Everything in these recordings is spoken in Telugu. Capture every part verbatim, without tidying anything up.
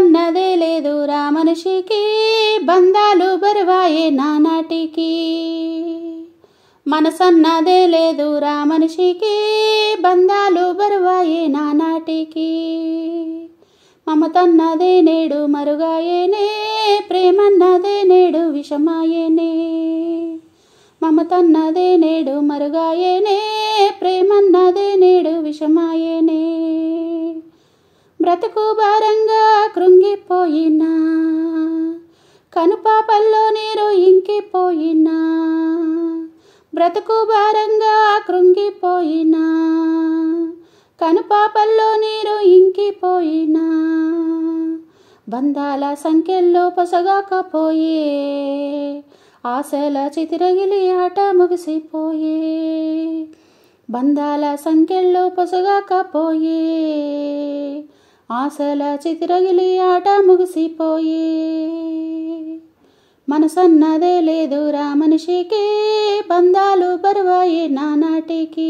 మనసన్నదే లేదురా మనిషికి, బంధాలు బరువాయే నానాటికి. మనసన్నదే లేదురా మనిషికి, బంధాలు బరువాయే నానాటికి. మమతన్నదే నేడు మరుగాయేనే, ప్రేమన్నదే నేడు విషమాయేనే. మమతన్నదే నేడు మరుగాయేనే, ప్రేమన్నదే నేడు విషమాయేనే. బ్రతుకు భారంగా కృంగిపోయినా, కనుపాపల్లో నీరు ఇంకిపోయినా. బ్రతుకు భారంగా కృంగిపోయినా, కనుపాపల్లో నీరు ఇంకిపోయినా. బంధాల సంఖ్యల్లో పొసగాకపోయే, ఆశల చితిరగిలి ఆట ముగిసిపోయే. బంధాల సంఖ్యల్లో పొసగాకపోయే, ఆశల చితిరగిలి ఆట ముగిసిపోయే. మనసన్నదే లేదురా మనిషికి, బంధాలు బరువాయే నానాటికి.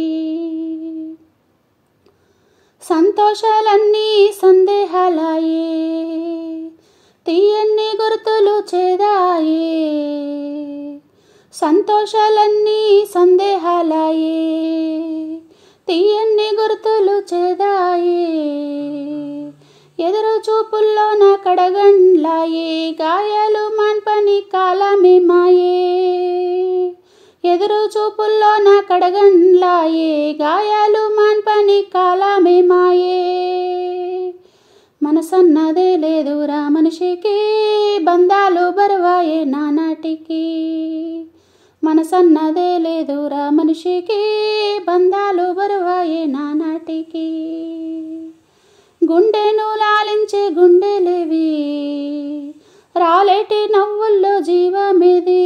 సంతోషాలన్నీ సందేహాలాయే, తీయన్ని గుర్తులు చేదాయే. సంతోషాలన్నీ సందేహాలాయే, తీయన్ని గుర్తులు చేదాయే. ఎదురు చూపుల్లో నా కడగండ్లాయే, గాయాలు మాన్పని కాలమే మాయే. ఎదురు చూపుల్లో నా కడగండ్లాయే, గాయాలు మాన్పని కాలమే మాయే. మనసన్నదే లేదురా మనిషికి, బంధాలు బరువాయే నానాటికి. మనసన్నదే లేదురా మనిషికి, బంధాలు బరువాయే నానాటికి. గుండెను లాలించే గుండెలేవి, రాలేటి నవ్వుల్లో జీవమేది.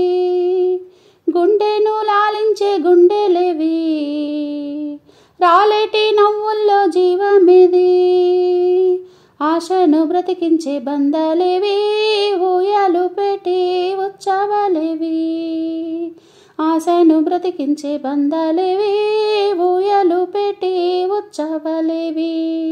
గుండెను లాలించే గుండెలేవి, రాలేటి నవ్వుల్లో జీవమేది. ఆశను బ్రతికించే బంధాలేవి, ఊయలు పెట్టి ఉత్సవాలేవి. ఆశను బ్రతికించే బంధాలేవి, ఊయలు పెట్టి ఉత్సవాలేవి.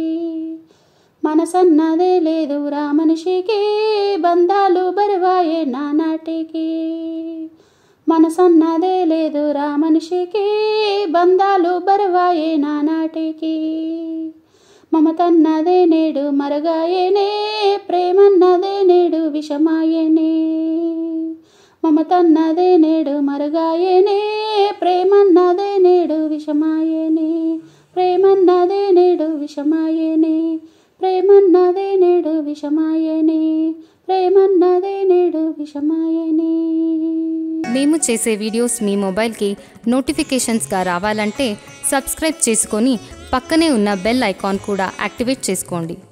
మనసన్నదే లేదురా మనిషికి, బంధాలు బరువాయే నానాటికి. మనసన్నదే లేదురా మనిషికి, బంధాలు బరువాయే నానాటికి. మమతన్నదే నేడు మరుగాయేనే, ప్రేమన్నదే నేడు విషమాయేనే. మమతన్నదే నేడు మరుగాయేనే, ప్రేమన్నదే నేడు విషమాయేనే. ప్రేమన్నదే నేడు విషమాయేనే. ప్రేమన్నదే నేడు విషమాయేనే. ప్రేమన్నదే నేడు విషమాయేనే. మేము చేసే వీడియోస్ మీ మొబైల్కి నోటిఫికేషన్స్గా రావాలంటే సబ్స్క్రైబ్ చేసుకొని పక్కనే ఉన్న బెల్ ఐకాన్ కూడా యాక్టివేట్ చేసుకోండి.